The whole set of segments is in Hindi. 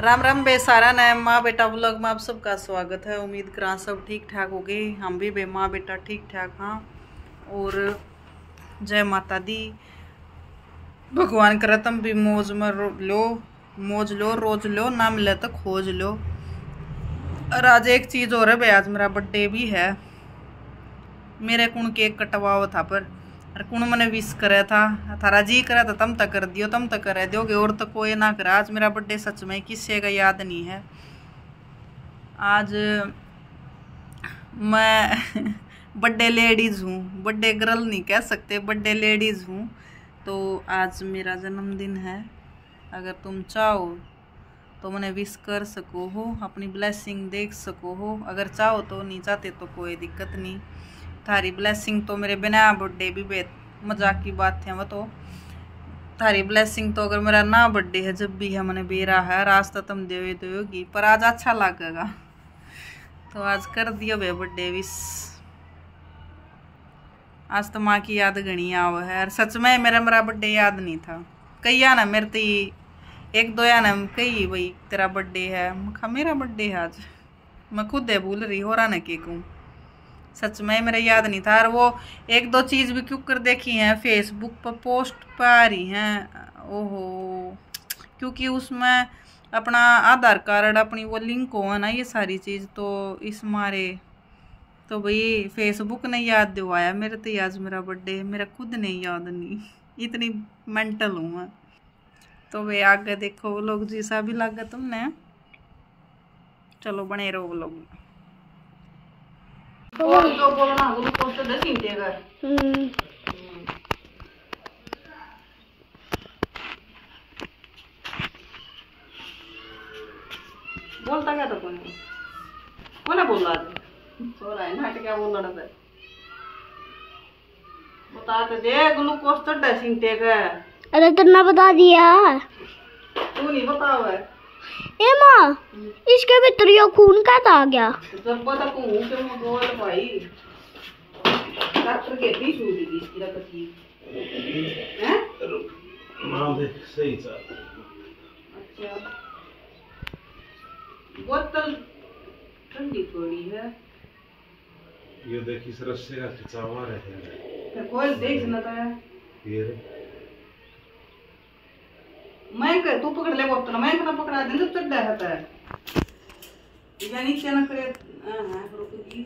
राम राम बेसारा नए माँ बेटा व्लॉग में आप सबका स्वागत है। उम्मीद करा सब ठीक ठाक हो गए। हम भी बे माँ बेटा ठीक ठाक हाँ। और जय माता दी। भगवान करे तुम भी मौज में लो, मौज लो, रोज लो, ना मिले तो खोज लो। और आज एक चीज़ और है भाई, आज मेरा बर्थडे भी है। मेरे कुण केक कटवाओ था पर और कुण मैंने विश करे था, थारा जी करा था तम तक कर दियो, तम तक कर दोगे और तो कोई ना करा। आज मेरा बर्थडे सच में किसी का याद नहीं है। आज मैं बर्थडे लेडीज़ हूँ, बर्थडे गर्ल नहीं कह सकते, बर्थडे लेडीज़ हूँ। तो आज मेरा जन्मदिन है। अगर तुम चाहो तो मैंने विश कर सको हो, अपनी ब्लेसिंग देख सको हो। अगर चाहो तो, नहीं चाहते तो कोई दिक्कत नहीं। थारी ब्लेसिंग तो मेरे बिना बर्थडे भी बेहद मजाक की बात है। वो तो थारी ब्लेसिंग तो अगर मेरा ना बर्थडे है जब भी है मैंने बेरा है, आज तो तुम दोगी पर आज अच्छा लगेगा। तो आज कर दियो भे बर्थडे विश। आज तो माँ की याद घनी आव है। और सच में मेरा बर्थडे याद नहीं था। कई ना मेरे तो एक दो या ना कही भाई तेरा बर्थडे है, मेरा बर्थडे है आज। मैं खुद है भूल रही हो रहा ना कि कहूँ। सच में मेरा याद नहीं था। और वो एक दो चीज़ भी क्यों कर देखी हैं फेसबुक पर पोस्ट पर आ रही हैं। ओहो, क्योंकि उसमें अपना आधार कार्ड अपनी वो लिंक हो ना, ये सारी चीज़ तो इस मारे तो भाई फेसबुक ने याद दिवाया मेरे तो आज मेरा बर्थडे। मेरा खुद नहीं याद नहीं, इतनी मेंटल हूँ मैं। तो वे आगे देखो वो लोग जैसा भी लगा तुमने, चलो बने रहो वो लोग। बोलना बोलता क्या था कौन बोल रहा था? सोरा है नाट क्या बोल रहा था? बताते दे ग्लूकोज चढ़ा सिंटे का। अरे तुमने बता दिया, तू नहीं बताओ है। ए माँ, इसके भीतर ये खून कैसा आ गया? जब पता को क्यों बोल भाई, डॉक्टर के भी छूटी थी इसकी रखती हैं। मां दे सही था। अच्छा, बोतल ठंडी पड़ी है। ये देखी इस रस्से का खिंचावा रहे हैं। कोई देख ना था ये मैं कह तू पकड़ ले बोतल, मैं ना पकड़ा दे जब चढ़ा रहता है। ये नीचे ना करे। हां रुक गई।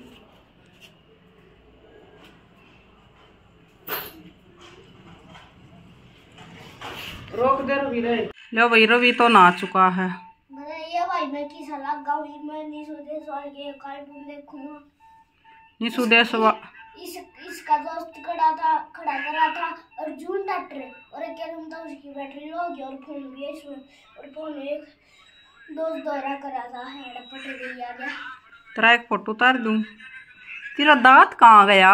रोक दे रवि रे। लो भाई रवि तो ना चुका है। ये भाई मैं की सलाह गाँव में नहीं सोते सवाल के कार्टून देखूंगा। निशु देशवा इसका दोस्त खड़ा करा था अर्जुन डॉक्टर, और एक कैलम था उसकी बैटरी लो गई और फोन भी है इसमें, और फोन एक दोस्त दौरा करा था हेड पट गई आ गया। तेरा एक फोटो उतार दूं। तेरा दांत कहाँ गया?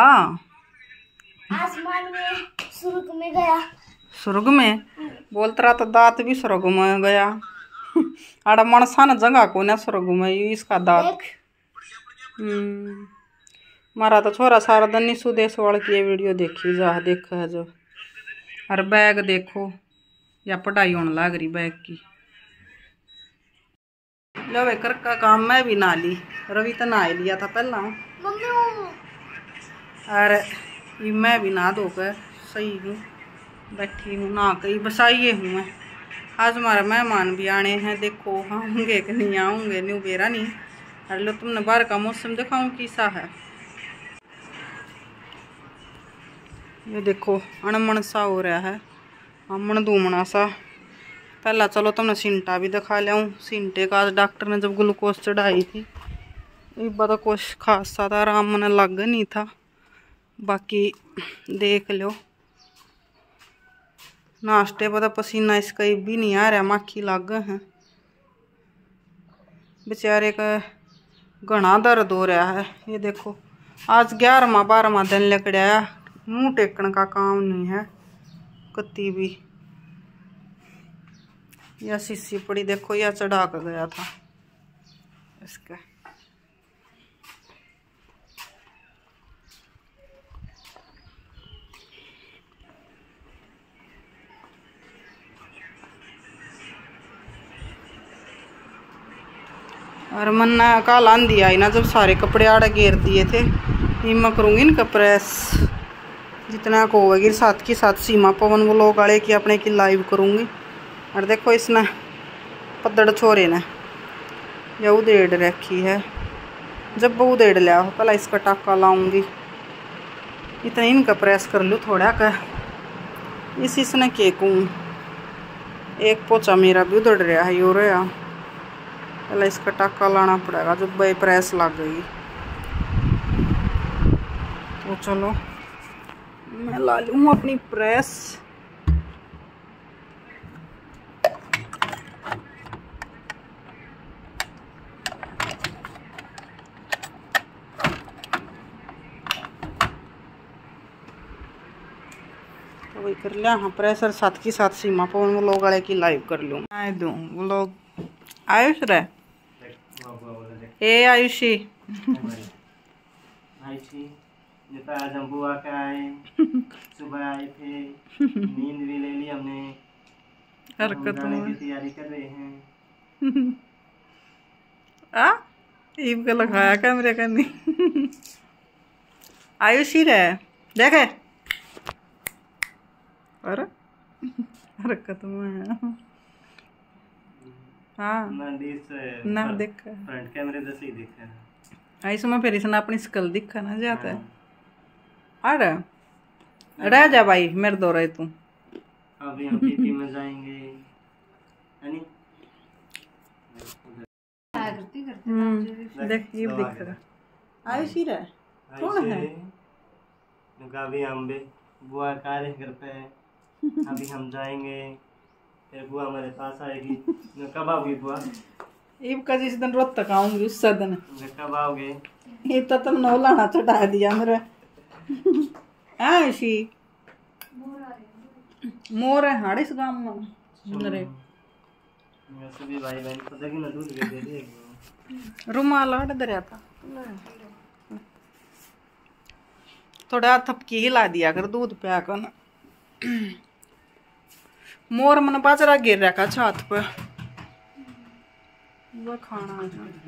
आसमान में स्वर्ग में गया। स्वर्ग में बोल तेरा तो दांत भी स्वर्ग में गया। आड़ा मनसा न जगह को ना स्वर्ग में इसका दांत। मारा तो छोरा सारा दिन निशु देशवाल की ये वीडियो देखी जा देखा है जो। और बैग देखो या पढ़ाई होने लग रही बैग की। लो वे कर का काम मैं भी ना ली, रवि तो नहा लिया था पहला। और ये मैं भी नहा धोकर सही हूँ, बैठी हूँ ना कहीं बसाइए हूँ मैं। आज हमारा मेहमान भी आने हैं, देखो आऊँगे कि नहीं आऊँगे न्यू बेरा नहीं। और लो तुमने बाहर का मौसम दिखाऊँ कैसा है। ये देखो अणमण सा हो रहा है, अमन दूमना सा। पहला चलो तुमने सिंटा भी दिखा लिया। सिंटे का आज डॉक्टर ने जब ग्लूकोज चढ़ाई थी एक बार तो कुछ खास सा था, आराम मन लग नहीं था। बाकी देख लो नाश्ते पर तो पसीना इसका भी नहीं आ रहा, माखी लाग है। बेचारे का घना दर्द हो रहा है। ये देखो आज 11वां 12वां दिन लेकर आया, मुंह टेकने का काम नहीं है कत्ती भी। यह शीशी पड़ी देखो, यह चढ़ा कर गया था इसका। और मन्ना काल आंधी आई ना जब सारे कपड़े आड़े घेर दिए थे। मैं करूँगी इनका प्रेस जितना को होगी साथ की साथ सीमा पवन व्लॉग वाले की अपने की लाइव करूँगी। और देखो इसने पद्दड़ छोरे ने या उधेड़ रखी है। जब वो उधेड़ लिया पहला इसका टाका लाऊंगी। इतना इनका प्रेस कर लूँ थोड़ा का इसने केकूँ। एक पोचा मेरा भी उधड़ रहा है यो रहा। पहले इसका टाका लाना पड़ेगा जब भाई प्रेस लग गई। तो चलो मैं ला लूँ अपनी प्रेस। तो वही कर लिया हाँ प्रेसर साथ की साथ सीमा पवन व्लॉग वाले की लाइव कर लूँ। आए दूँ व्लॉग आयुष रे ए आयुषी आज हम बुआ का आए सुबह आए थे नींद भी ले ली हमने। हरकत की तैयारी कर रहे हैं। ईब का लगाया कैमरे का नहीं। आयुषी रे देखे अरे हरकत में हाँ ना देख फ्रंट कैमरे जैसे ही दिखा है। इसमें फिर इसने अपनी स्कल दिखा ना जाता है। अरे रह जा भाई मेरे दो रहे तू। अभी हम पीपी में जाएंगे देख ये दिख रहा आयुषी रे कौन है। अभी हम भी बुआ कार्य घर पे अभी हम जाएंगे फिर बुआ हमारे पास आएगी। कब आओगी बुआ। ईब का जिस दिन रोज तक आऊंगी उस दिन। कब आओगे। ये तो तुम नौलाना चढ़ा दिया मेरे। आयुषी मोर है हाड़ इस गांव में मेरे सभी भाई बहन को देखी ना दूध दे दे रुमाल आड़ दरिया था थोड़ा थपकी हिला दिया कर दूध पिया कर ना। मोर मन बाजरा गिर रखा छात पे वो खाना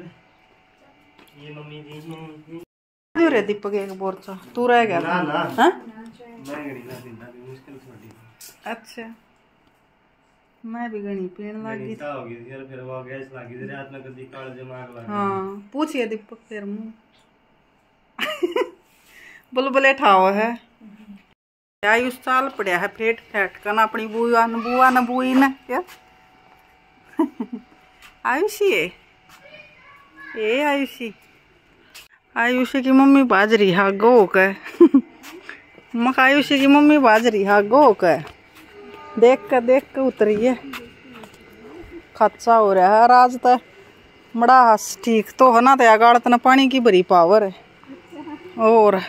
ये मम्मी जी हैं रे दीपक एक बोरचा तू रह गया था ना हाँ मैं गणी ना दिन तक मुश्किल छोटी। अच्छा मैं भी गणी पीने लगी क्या होगी यार फिर वो गैस लगी तेरे हाथ में कभी काल दिमाग लगा। हाँ पूछिए दीपक फिर मुँह बुलबुले ठाओ है आयुष साल पड़ा है फेट फैट कर अपनी बुआ न बुई न क्या आयुषी है ए आयुषी आयुषी की मम्मी बाजरी हा गो के मक आयुषी की मम्मी बाजरी हा गो के देख के उतरी है खच्चा हो रहा है राज तो मड़ा हस ठीक तो है ना तो गाड़ तना पानी की बड़ी पावर है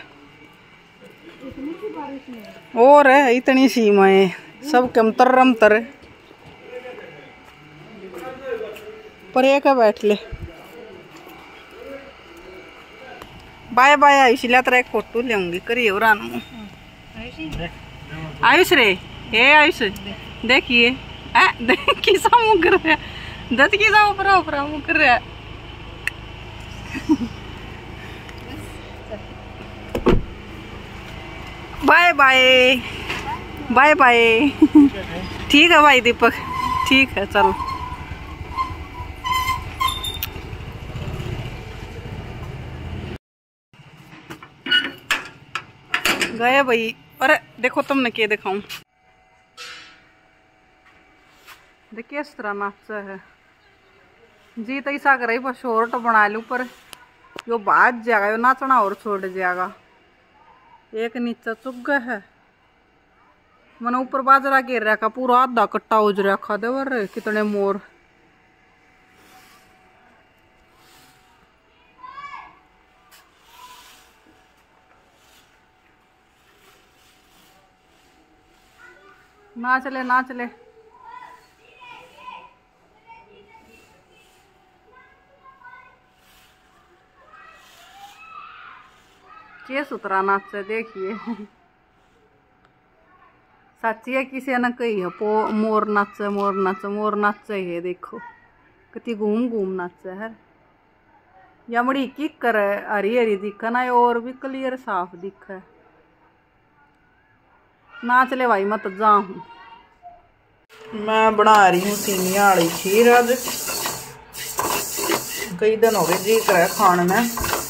और है इतनी सीमाएं सब कमतर रमतर पर एक बैठ ले बाय बाय आयुष लिया तेरा एक फोटो लेंगी करिए और आयुष रे हे आयुष देखिए देखिए सा मुँह कर रहा है दत की सा ऊपर मुँह कर रहा है। बाय बाय बाय बाय ठीक है भाई दीपक ठीक है चलो गए भाई। अरे देखो तुमने क्या दिखाऊं देखिए इस तरह नाचा है जी तो ऐसा कर बस शॉर्ट बना लूँ पर यो बाज जाएगा यो नाचना और छोड़ जाएगा। एक नीचा चुग है मैंने ऊपर बाजरा गिर रखा पूरा आधा कट्टा उज रखा दे वर कितने मोर नाच ले के सुतरा नाच देखिए सच्ची है किसी ने कही है मोर नाच है देखो कितनी घूम नाच है। या बड़ी किकर हरी हरी दिखा ना और भी क्लियर साफ दिखा। ना चले भाई मत जा हूँ। मैं बना रही हूँ सीनिया वाली खीर। आज कई दिन हो गए जी कर खाने में,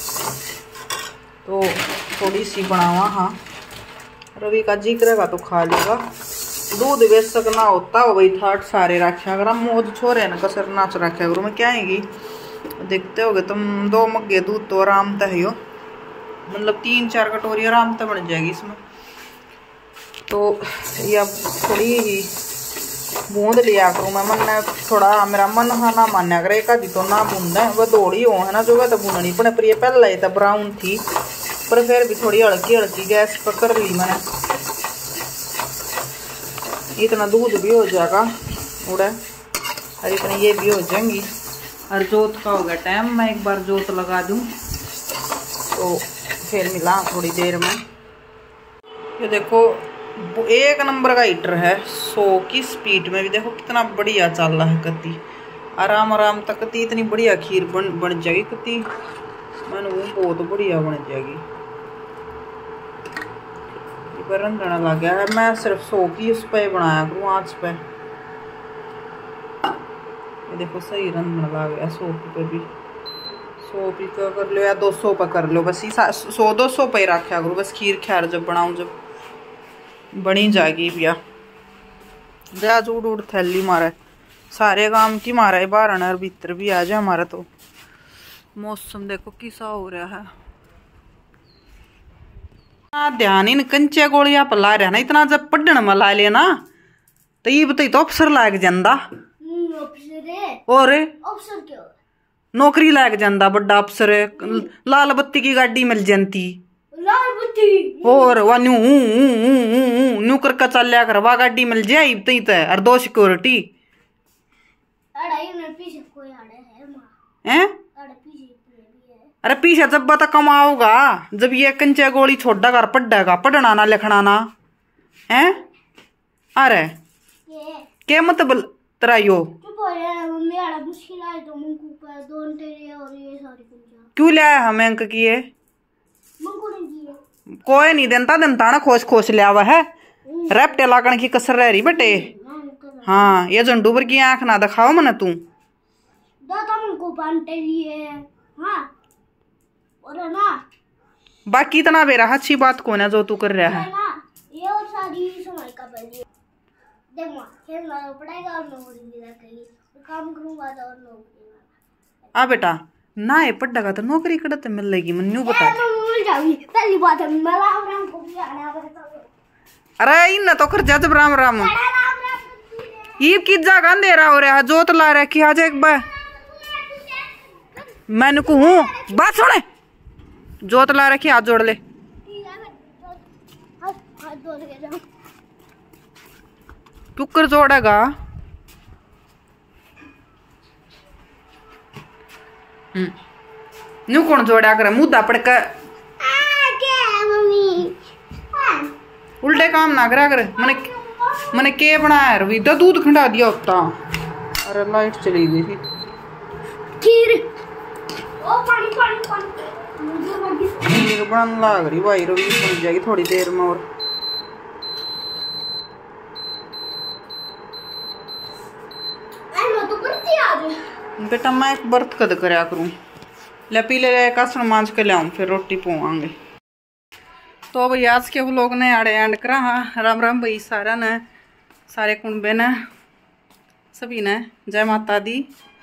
तो थोड़ी सी बनावा। हाँ रवि का जी करेगा तो खा लेगा। दूध बेशक ना होता हो भाई थाट सारे रखा करा। मोज छोरे न कसर नाच रखा करो। मैं क्या आएगी देखते होगे तुम। 2 मग्गे दूध तो आराम तक है, मतलब 3-4 कटोरी आराम तक बन जाएगी इसमें। तो ये थोड़ी ही बूंद लिया करूँ मैं। मन थोड़ा मेरा मन हाँ ना मान्या करे एक आधी तो ना बूंद है वह दौड़ी हो है ना जो है तो बूंदनी पड़े। पर ये पहले ही तो ब्राउन थी, पर फिर भी थोड़ी हल्की हल्की गैस पर कर ली मैंने। इतना दूध भी हो जाएगा उड़ा, और इतने ये भी हो जाएंगी। और जोत का हो गया टाइम, मैं एक बार जोत लगा दूं तो फिर मिला थोड़ी देर में। ये देखो 1 नंबर का हीटर है, 100 की स्पीड में भी देखो कितना बढ़िया चल रहा है। कति आराम आराम तक कति इतनी बढ़िया खीर बन जाएगी। कति मैंने वो बहुत बढ़िया बन जाएगी। रंधना लग गया है। मैं सिर्फ 100 की उस पर बनाया करूँ आँच पे। ये देखो सही रंधना लग गया। 100 पे भी 100 भी कर लो या 200 पर कर लो, बस 100-200 पे ही रखा करो बस। खीर ख्यार जब बनाऊँ जब बनी जाएगी भैया। जहाज उड़ उड़ थैली मारा है सारे काम की मारा है। बाहर और भीतर भी आ जाए हमारा। तो मौसम देखो किसा हो रहा है। ध्यान इन कंचे गोलियां पर ला रहा ना। इतना जब पढ़न में ला लेना तो ये बताई तो अफसर लाग जांदा। और अफसर क्यों नौकरी लाग जांदा बड़ा अफसर। लाल बत्ती की गाड़ी मिल जाती। लाल बत्ती और वह न्यू करके चल लिया कर। वह गाड़ी मिल जाए तई तो और 2 सिक्योरिटी हैं। अरे पीछे जब बता कमाओगा जब ये कंचे गोली छोड़ा कर पढ़ेगा। पढ़ना ना लिखना ना है। अरे क्या मतलब तेरा यो क्यों लाया हमें अंक किए। कोई नहीं देता ना खोस खोस लिया हुआ है। रेपटे लागण की कसर रह रही बेटे। हाँ ये झंडू पर की आंख ना दिखाओ मने तू। और ना बाकी इतना बेरा अच्छी बात कौन है जो तू कर रहा है। ये और सारी समय का पहले देख मां खेलना पड़ेगा और नौकरी भी करेगी काम करूंगा तो और नौकरी। आ बेटा ना ये पढ़ेगा तो नौकरी करते मिलेगी। मन्नू बता मिल जाएगी पहली बात है। मैं राम को भी आना पड़ता। अरे इन तो कर जा जब राम राम ये की जगह अंधेरा हो रहा है। जोत ला रखी आज एक बार मैंने को हूँ बात सुने। जोत ला रखी हाथ जोड़ ले। कुकर जोड़ेगा न्यू कौन जोड़ा कर मुद्दा पड़कर उल्टे काम ना करा कर। मैंने के बनाया रवि तो दूध खंडा दिया होता। अरे लाइट चली गई थी। खीर ओ पानी पानी पानी खीर बनने लग रही भाई। रवि बन जाएगी थोड़ी देर में। और तो बनती आज बेटा मैं एक बर्त कद करया करूँ। ले पी ले कासन मांझ के लाऊं फिर रोटी पोवांगे। तो भाई आज के व्लॉग ने आड़े एंड करा। हाँ राम राम भाई सारा ने सारे कुंबे ने सभी ने। जय माता दी।